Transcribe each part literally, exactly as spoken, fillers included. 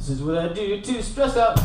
This is what I do to stress out.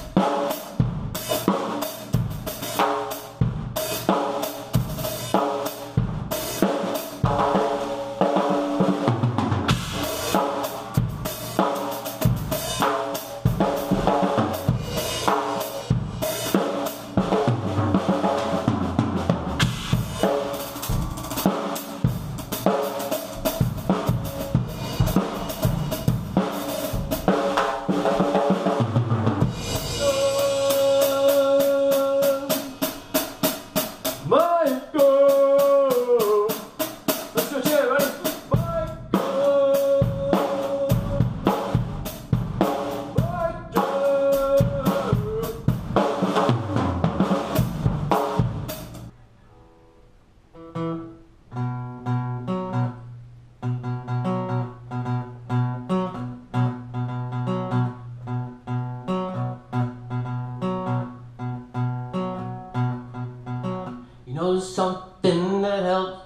You know something that helps,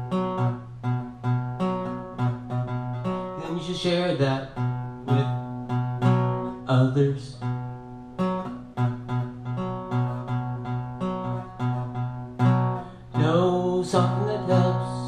then you should share that with others. Know something that helps,